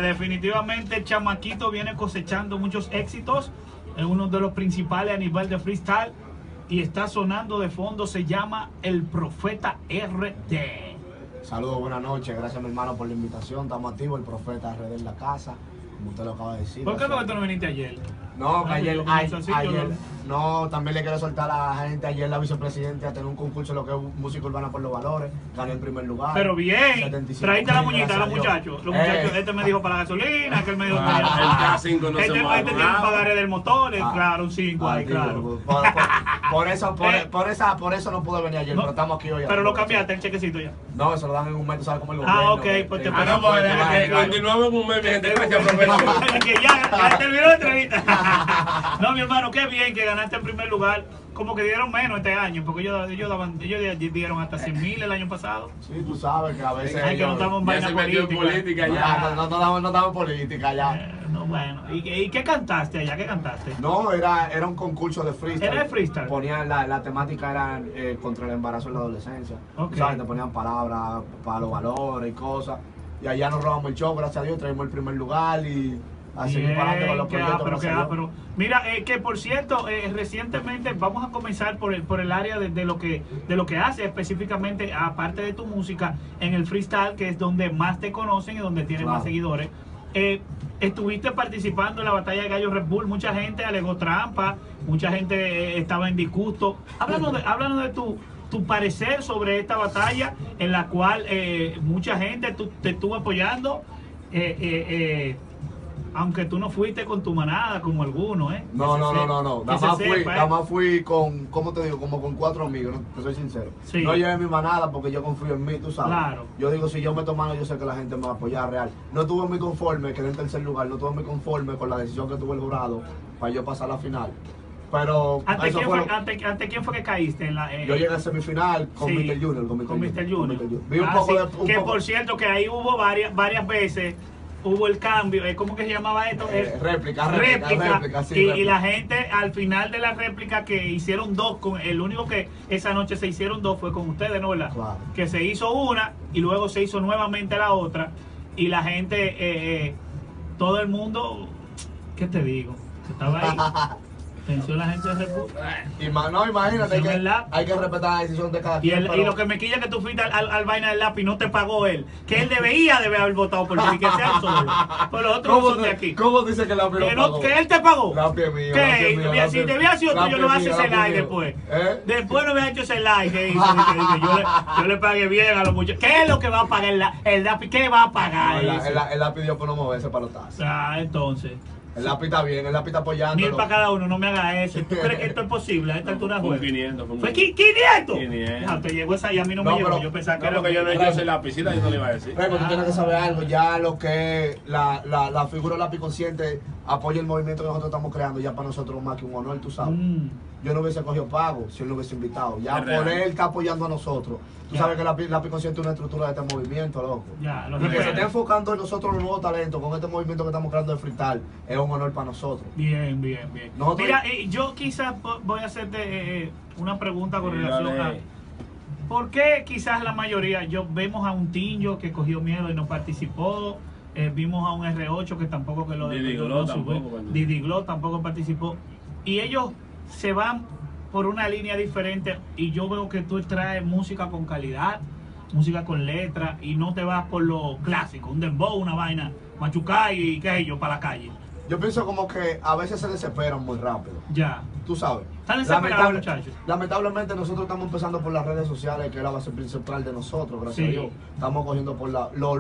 definitivamente el chamaquito viene cosechando muchos éxitos. Es uno de los principales a nivel de freestyle. Y está sonando de fondo, se llama El Profeta RD. Saludos, buenas noches. Gracias, mi hermano, por la invitación. Estamos activos, El Profeta RD en la casa, como usted lo acaba de decir. ¿Por qué no no viniste ayer? No, que ayer, ayer no, también le quiero soltar a la gente. Ayer la vicepresidenta tenía un concurso de lo que es música urbana por los valores. Gané el primer lugar. Pero bien, traíste la muñita a los muchachos. Los muchachos, este me dijo para la gasolina, aquel me dijo para el K5 no este tiene que pagar del motor, claro, un 5 ahí, claro. Por eso no pude venir ayer, pero estamos aquí hoy. Pero lo cambiaste el chequecito ya. No, eso lo dan en un mes, ¿sabes cómo es el gobierno? Ah, ok, pues te no, continuamos en un mes, mi gente. Gracias, profesor. Que ya terminó la entrevista. No, mi hermano, qué bien que ganaste en primer lugar. Como que dieron menos este año, porque ellos dieron hasta 100,000 el año pasado. Sí, tú sabes que a veces. Hay que no estamos en vaina política. Ya. No estamos en política ya. No, bueno. ¿Y qué cantaste allá? ¿Qué cantaste? No, era un concurso de freestyle. ¿Era de freestyle? Ponían la temática era contra el embarazo en la adolescencia. Okay. ¿Sabes? Te ponían palabras para los valores y cosas. Y allá nos robamos el show, gracias a Dios, traímos el primer lugar y a seguir para adelante con los proyectos. Pero mira, que por cierto, recientemente vamos a comenzar por el área de lo que hace específicamente, aparte de tu música, en el freestyle, que es donde más te conocen y donde tienes más seguidores. Estuviste participando en la batalla de Gallo Red Bull, mucha gente alegó trampa, mucha gente estaba en disgusto. Háblanos de tu parecer sobre esta batalla en la cual mucha gente te estuvo apoyando, aunque tú no fuiste con tu manada como algunos, ¿eh? No. Nada más fui con, ¿cómo te digo? Como con 4 amigos, ¿no? Te soy sincero. Sí. No llevé mi manada porque yo confío en mí, tú sabes. Claro. Yo digo, si yo meto mano, yo sé que la gente me va a apoyar real. No estuve muy conforme, quedé en tercer lugar, no estuve muy conforme con la decisión que tuvo el jurado para yo pasar a la final. Pero ¿Ante quién fue que caíste? Yo llegué a semifinal con Mr. Junior. Con Mr. Junior. Vi un poco que por cierto, que ahí hubo varias veces. Hubo el cambio, ¿cómo que se llamaba esto? Réplica, sí, y la gente al final de la réplica que hicieron dos, el único que esa noche se hicieron dos fue con ustedes, ¿no? ¿Verdad? Claro. Que se hizo una y luego se hizo nuevamente la otra y la gente, todo el mundo, ¿qué te digo? Estaba ahí. Atención la gente de República. No, imagínate que hay que respetar la decisión de cada quien. Y lo que me quilla es que tú fuiste al vaina del lápiz y no te pagó él. Que él debía haber votado por ti, que sea solo. Pero los otros no son de aquí. ¿Cómo dice que el lápiz no pagó? Que él te pagó. Lápiz es mío. Que si te había sido tú, yo no haces ese like después. Después no me has hecho ese like que hizo. Yo le pagué bien a los muchachos. ¿Qué es lo que va a pagar el lápiz? ¿Qué va a pagar? El lápiz dio por no moverse para los tazos. Entonces. El lápiz está bien, el lápiz está apoyando. 1000 para cada uno, no me hagas eso. ¿Tú crees que esto es posible a esta altura? Fue 500. ¿Fue 500? 500. Te llegó esa y a mí no me llegó. Yo pensaba que era porque yo no he hecho ese lapicita, yo no le iba a decir. Pero tú tienes que saber algo, ya lo que la figura del lápiz consciente apoya el movimiento que nosotros estamos creando, ya para nosotros más que un honor, tú sabes. Yo no hubiese cogido pago si él no hubiese invitado. Ya por él está apoyando a nosotros. Tú sabes que el lápiz consciente es una estructura de este movimiento, loco. Y que se esté enfocando en nosotros los nuevos talentos con este movimiento que estamos creando de freestyle es un honor para nosotros. Bien. Mira, yo quizás voy a hacerte una pregunta con relación a ¿por qué quizás la mayoría, vemos a un Tinjo que cogió miedo y no participó, vimos a un R8 que tampoco que lo Didi Glow tampoco participó, y ellos se van por una línea diferente, y yo veo que tú traes música con calidad, música con letra, y no te vas por lo clásico, un dembow, una vaina, machucay y qué sé yo, para la calle. Yo pienso como que a veces se desesperan muy rápido. Ya. Tú sabes. Están desesperados, muchachos. Lamentablemente nosotros estamos empezando por las redes sociales, que es la base principal de nosotros, gracias a Dios. Estamos cogiendo por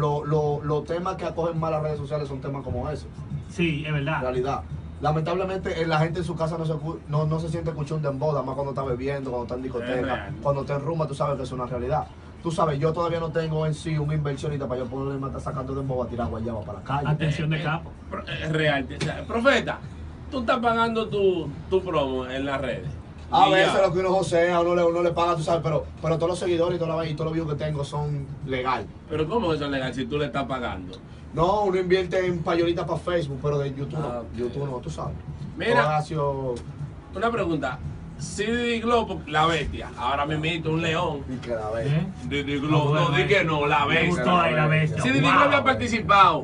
los temas que acogen más las redes sociales son temas como ese. Sí, es verdad. En realidad. Lamentablemente la gente en su casa no se siente escuchar un dembow, más cuando está bebiendo, cuando está en discoteca, cuando está en rumba, tú sabes que es una realidad. Tú sabes, yo todavía no tengo en sí una inversionista para yo poderme estar sacando dembow a tirar guayaba para la calle. Atención de capo. Es real. Profeta, tú estás pagando tu promo en las redes. A veces lo que uno josea, uno le paga, tú sabes, pero todos los seguidores y todos los views que tengo son legal. Pero ¿cómo eso es legal si tú le estás pagando? No, uno invierte en payolitas para Facebook, pero de YouTube no. YouTube no, tú sabes. Mira, una pregunta. Si Didi Glow, la bestia, ahora me invito un león. Y que la bestia. Didi Glow, no, di que no, la bestia. La bestia. Si Didi Glow había participado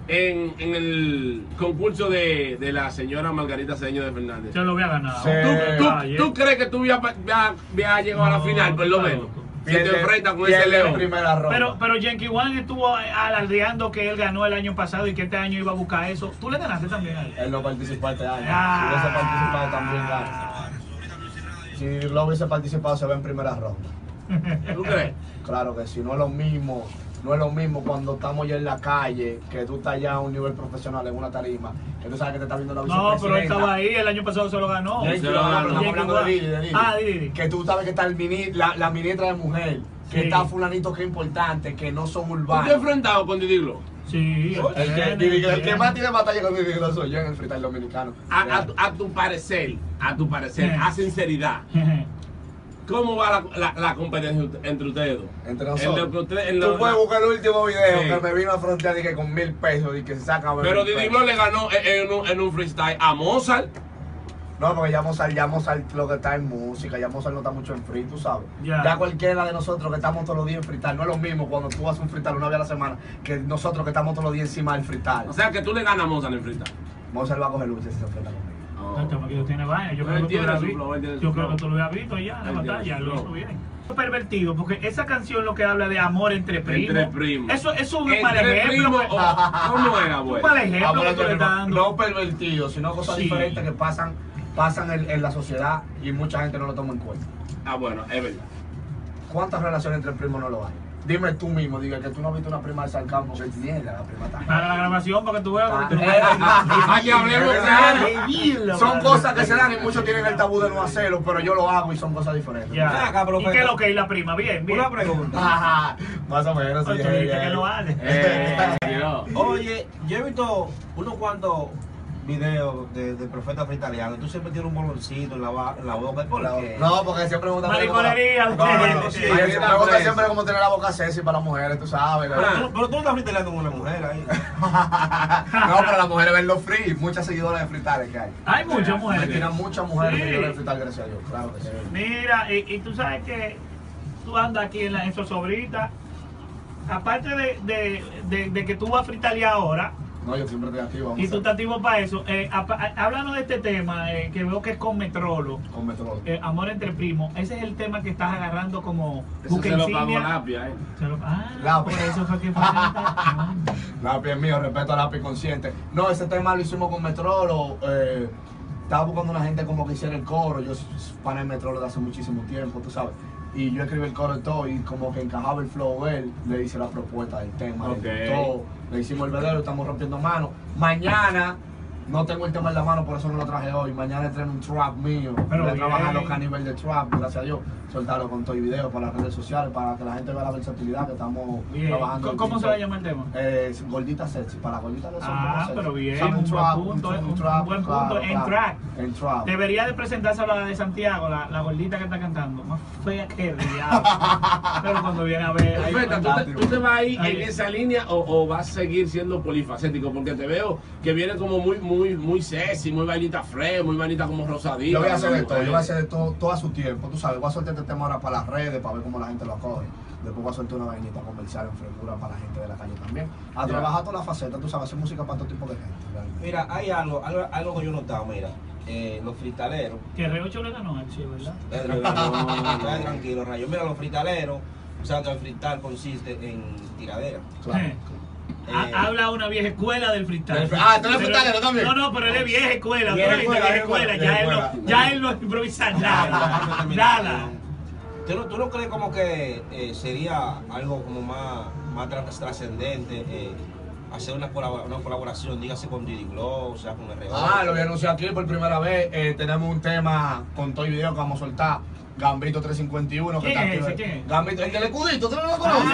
en el concurso de la señora Margarita Cedeño de Fernández. Yo lo había ganado. Sí. ¿Tú crees que tú habías llegado a la final, por lo menos? Si te enfrentas con ese león. Pero Yankee One estuvo alardeando que él ganó el año pasado y que este año iba a buscar eso. ¿Tú le ganaste también a él? Él no participó este año. Si hubiese participado también gana. Si lo hubiese participado se ve en primera ronda. ¿Tú crees? Claro que sí, no es lo mismo. No es lo mismo cuando estamos ya en la calle, que tú estás ya a un nivel profesional en una tarima, que tú sabes que te está viendo la vicepresidenta. No, pero él estaba ahí, el año pasado se lo ganó. Estamos hablando de Didi. Didi. Que tú sabes que está la ministra de mujer, que está fulanito que es importante, que no son urbanos. ¿Tú te has enfrentado con Didi Glo? Sí. El que más tiene batalla con Didi Glo soy yo en el freestyle dominicano. A tu parecer, a sinceridad. ¿Cómo va la competencia entre ustedes dos? Entre nosotros. Tú puedes buscar el último video que me vino a frontear y que con 1000 pesos y que se saca. Pero Didi Glo le ganó en un freestyle a Mozart. No, porque ya Mozart lo que está en música, ya Mozart no está mucho en free, tú sabes. Ya cualquiera de nosotros que estamos todos los días en freestyle, no es lo mismo cuando tú haces un freestyle una vez a la semana que nosotros que estamos todos los días encima del freestyle. O sea que tú le ganas a Mozart en freestyle. Mozart va a coger lucha si se enfrenta conmigo. El tiene vaina. Yo creo que tú lo habías visto ya en la batalla, lo hizo bien. Pervertido, porque esa canción lo que habla de amor entre primos. Eso es un mal ejemplo. ¿Cómo era, güey? Un mal ejemplo que tú le estás dando. No pervertido, sino cosas diferentes que pasan en la sociedad y mucha gente no lo toma en cuenta. Ah, bueno, es verdad. ¿Cuántas relaciones entre primos no lo hay? Dime tú mismo, diga que tú no has visto una prima de San Campos que tiene la prima está. Para la grabación, para que tú veas. Aquí hablemos. Son cosas que se dan y muchos tienen el tabú de no hacerlo, pero yo lo hago y son cosas diferentes. ¿Y qué es lo que es la prima? Bien. Una pregunta. Más o menos. Que lo hace. Oye, yo he visto unos cuantos videos de profeta italiano. Tú siempre tienes un boloncito en la boca. ¿Por qué? No, porque siempre me gusta. Mariconería. Me gusta siempre como tener la boca sexy para las mujeres, tú sabes. Pero tú no estás freestyleando con una mujer ahí. No, pero las mujeres ven los free. Muchas seguidoras de freestyle que hay. Hay muchas mujeres. Me tiran muchas mujeres seguidoras de freestyle, gracias a Dios. Claro que sí. Mira, y tú sabes que tú andas aquí en Sosobrita. Aparte de que tú vas a freestylear ahora. No, yo siempre estoy activo. Y tú estás activo para eso. Háblanos de este tema que veo que es con Metrolo. Con Metrolo. Amor entre primos. Ese es el tema que estás agarrando como eso se lo pagó Lapia, por eso fue que fue. Lapia es mío, respeto a Lapia consciente. No, ese tema lo hicimos con Metrolo. Estaba buscando una gente como que hiciera el coro. Yo para el Metrolo de hace muchísimo tiempo, tú sabes. Y yo escribí el coro y todo, y como que encajaba el flow él, le hice la propuesta del tema, le hicimos el velero, estamos rompiendo manos. Mañana no tengo el tema en la mano, por eso no lo traje hoy. Mañana estreno un trap mío. Pero voy a trabajar los nivel de trap, gracias a Dios. Soltarlo con todo y video para las redes sociales, para que la gente vea la versatilidad que estamos trabajando. ¿Cómo se va a llamar el tema? Gordita Sexy, para la gordita de pero bien, un buen punto, en trap. En trap. Debería de presentarse a la de Santiago, la gordita que está cantando. Más fea que diablo. Pero cuando viene a ver... ¿Tú te vas a ir en esa línea o vas a seguir siendo polifacético? Porque te veo que viene como muy sexy, muy vainita fresca, muy vainita como rosadita. Yo voy a hacer de todo, yo voy a hacer de todo a su tiempo, tú sabes. Voy a soltar este tema ahora para las redes, para ver cómo la gente lo acoge. Después voy a soltar una vainita comercial en frescura para la gente de la calle también. A trabajar todas las facetas, tú sabes, hacer música para todo tipo de gente. ¿Verdad? Mira, hay algo que yo he notado, mira. Los fritaleros. Que R8 le ganó a él, sí, ¿verdad? No, tranquilo, Rayo. Mira, los fritaleros, o sea, que el frital consiste en tiradera. Claro. Habla una vieja escuela del freestyle. ¿Tú eres freestylero también? No, pero él es vieja escuela. Vieja escuela. Ya él no improvisa nada. ¿Tú no crees como que sería algo como más trascendente hacer una colaboración, dígase con Didi Glo, o sea, con R8? Lo voy a anunciar aquí por primera vez. Tenemos un tema con todo y video que vamos a soltar. Gambito 351, que está aquí. ¿Quién? Gambito, el del escudito, ¿tú no lo conoces?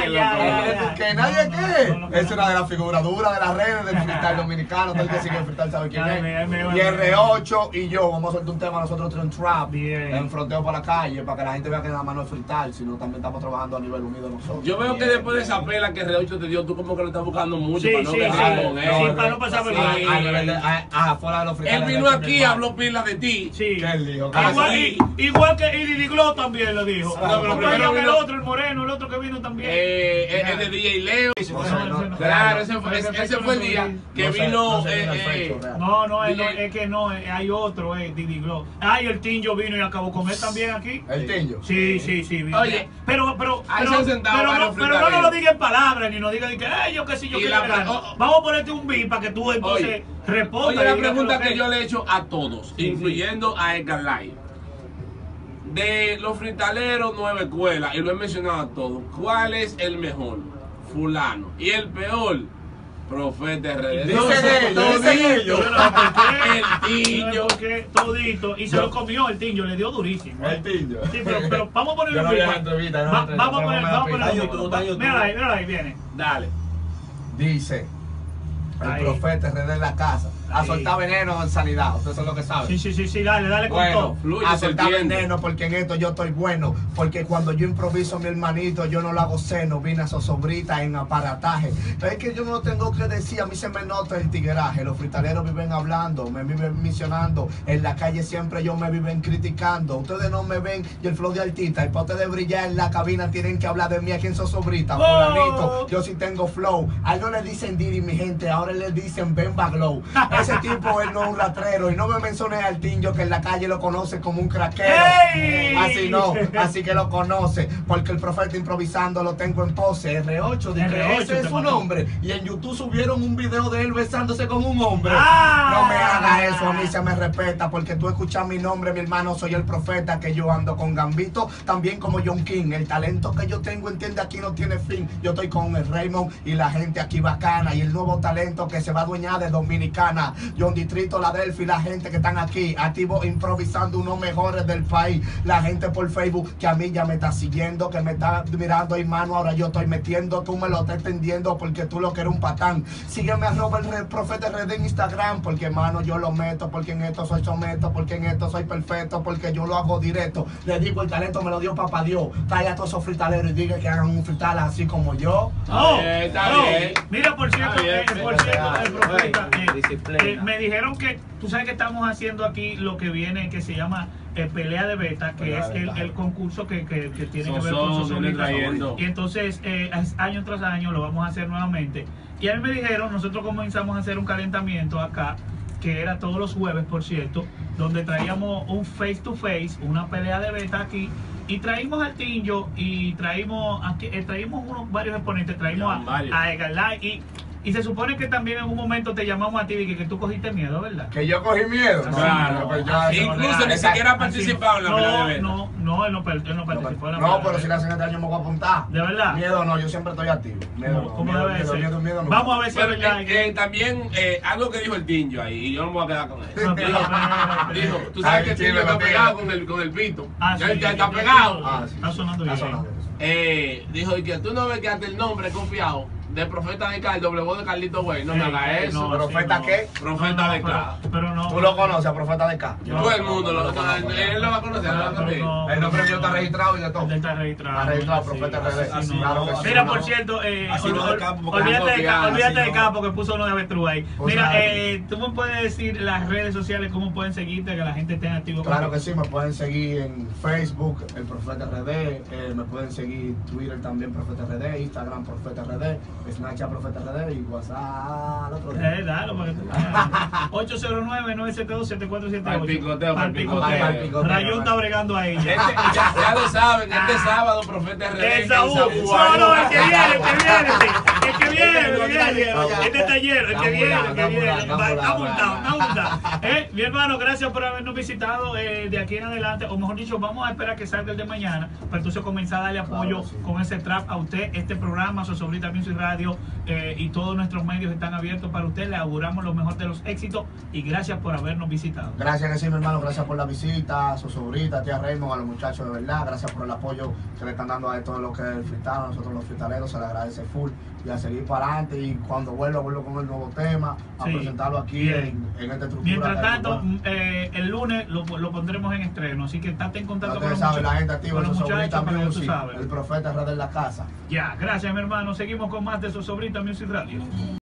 Que nadie qué. Es una de las figuras duras de las redes del freestyle dominicano. Todo el que sigue el freestyle sabe quién es. Y R8 y yo vamos a soltar un tema, nosotros tres en trap, en fronteo para la calle, para que la gente vea que nada más no es freestyle, sino también estamos trabajando a nivel unido nosotros. Yo veo que después de esa pela que R8 te dio, tú como que lo estás buscando mucho para no quedar con él. Sí, para no pasar vergüenza. Fuera de los freestyle. Él vino aquí, habló pila de ti. Sí. ¿Qué él dijo? Igual que y Didi Glow también lo dijo. No, pero primero el vino- otro, el moreno, el otro que vino también. El de DJ Leo. no, Claro, ese fue el día que No sé, vino. no sé el fecho real. No, DJ. es que no, hay otro, Didi Glow. Ay, el Tinjo vino y acabó con él también aquí. El Tinjo. Sí, vino. Oye, pero ahí se han sentado varios no nos fritaleros. lo diga en palabras, ni nos diga que, yo que sí, yo Y que la- vamos a ponerte un beat para que tú entonces Oye, respondas. Oye, y la digas pregunta lo que yo le he hecho a todos, Sí, incluyendo a Edgar Light. De los fritaleros nueva escuela, y lo he mencionado a todos, ¿cuál es el mejor? Fulano. Y el peor, Profeta RD. Dice de ellos, dice de ellos. El Tinjo. Porque todito, y se lo comió el Tinjo, le dio durísimo. El Tinjo. Sí, pero vamos a ponerle Yo no un vi beat. la entrevista, no Va- la entrevista, Vamos a pero poner, no me vamos a la poner un pista. beat. Está en YouTube. Mírala ahí, viene. Dale. Dice el Ahí. profeta RD en la casa. A Ahí. soltar veneno en sanidad. Ustedes son lo que saben. Sí, dale con Bueno, todo. Fluye, a se soltar entiende. veneno porque en esto yo estoy bueno. Porque cuando yo improviso mi hermanito, yo no lo hago seno. Vine a sosobrita en aparataje. Es que yo no tengo que decir, a mí se me nota el tigueraje. Los fritaleros viven hablando, me viven misionando. En la calle siempre yo me viven criticando. Ustedes no me ven y el flow de artista. Y para ustedes brillar en la cabina tienen que hablar de mí aquí en sosobrita. Fulanito, yo sí tengo flow. A él no le dicen Didi, mi gente, ahora le dicen Bemba Glow. Ese tipo él no es un ratrero. Y no me mencioné al Tinjo que en la calle lo conoce como un craquero. ¡Ey! Así no, así que lo conoce. Porque el profeta improvisando lo tengo en pose. R8, dije, R8 ese es te su mató. nombre. Y en YouTube subieron un video de él besándose con un hombre. ¡Ah! No me haga eso, a mí se me respeta. Porque tú escuchas mi nombre, mi hermano, soy el profeta. Que yo ando con Gambito, también como John King. El talento que yo tengo, entiende, aquí no tiene fin. Yo estoy con el Raymond y la gente aquí bacana. Y el nuevo talento que se va a adueñar de Dominicana. John Distrito, la Delphi, la gente que están aquí, activos improvisando, unos mejores del país. La gente por Facebook que a mí ya me está siguiendo, que me está mirando, hermano, ahora yo estoy metiendo, tú me lo estás entendiendo porque tú lo que eres un patán. Sígueme arroba el profeta RD en Instagram, porque hermano yo lo meto, porque en esto soy someto, porque en esto soy perfecto, porque yo lo hago directo. Le digo, el talento me lo dio papá Dios. Trae a todos esos fritaleros y diga que hagan un frital así como yo. Está bien. Mira, por cierto, Está bien, el profeta, disciplina. me dijeron que, tú sabes que estamos haciendo aquí lo que viene, que se llama Pelea de Beta, que Pelea es de beta. el concurso que tiene que ver Sosón, con sus viene trayendo. Y entonces, año tras año lo vamos a hacer nuevamente. Y a mí me dijeron, nosotros comenzamos a hacer un calentamiento acá, que era todos los jueves, por cierto, donde traíamos un face to face, una pelea de beta aquí, y traímos al Tinjo y traímos varios exponentes, traímos Ya, varios. a Edgar Light, y se supone que también en un momento te llamamos a ti y que tú cogiste miedo, ¿verdad? Que yo cogí miedo. Claro. pues yo- Incluso ni siquiera ha participado en la pelea de beta. No, él no participó en la No, pelea pero de si beta. la hacen este año me voy a apuntar. ¿De verdad? Miedo no, yo siempre estoy activo. Miedo no, ¿Cómo miedo, debe miedo, ser? miedo no. Vamos a ver si es Pero, verdad. también algo que dijo el Tinjo ahí, y yo no me voy a quedar con él. No, pero- Dijo, tú sabes Ay, que el sí, Tinjo me está lo pegado pega. con el pito. Ah, Ya sí, está sí, pegado. Ah, sí. Está sonando bien. Está sonando. Dijo y que tú no ves que hasta el nombre confiado de Profeta de Cal, doble voz de Carlito Güey, no me haga eso. ¿Profeta qué? Profeta de K. Pero no. Tú lo conoces, a Profeta de K. Yo- Todo el mundo lo conoce. Él lo va a conocer. él lo va a conocer. El nombre mío está registrado y de todo. Él está registrado. Está registrado, Sí, Profeta así RD. no. Claro que sí. Mira, No. por cierto, Así no de campo, porque olvídate de confianza, olvídate así de no. campo que puso uno de avestruz ahí. Pues Mira, nada. tú me puedes decir las redes sociales, cómo pueden seguirte, que la gente esté activo. Claro que sí, me pueden seguir en Facebook, el Profeta RD, me pueden seguir Twitter también, Profeta RD, Instagram, Profeta RD, Snapchat, Profeta RD y WhatsApp, al otro día. Dale, para que tú 809-972-7478. Pa'l picoteo, pa'l picoteo. Rayón está bregando ahí. Ya lo saben, este sábado Profeta RD en El Saúl. Saúl. No, el que viene, sí. El que viene. Este taller, el que viene, el que viene. Está apuntado. Mi hermano, gracias por habernos visitado de aquí en adelante, o mejor dicho, vamos a esperar que salga el de mañana, para entonces comenzar a darle apoyo Claro que sí. con ese trap a usted. Este programa, Sosobrita Music Radio, y todos nuestros medios están abiertos para usted. Le auguramos lo mejor de los éxitos y gracias por habernos visitado. Gracias que sí, mi hermano, gracias por la visita, a su sobrita, tía Raymond, a los muchachos de verdad, gracias por el apoyo que le están dando a todo lo que es el freestyle, a nosotros los freestaleros, se le agradece full y a seguir para adelante y cuando vuelvo con el nuevo tema, a Sí. presentarlo aquí Bien. en esta estructura. Mientras que- tanto, el lunes lo pondremos en estreno, así que estate en contacto con ustedes los saben, la gente activa, con su los sobrita muchachos, para que tú Music, sabes. el profeta RD en la casa. Ya, gracias mi hermano, seguimos con más de Sosobrita Music Radio.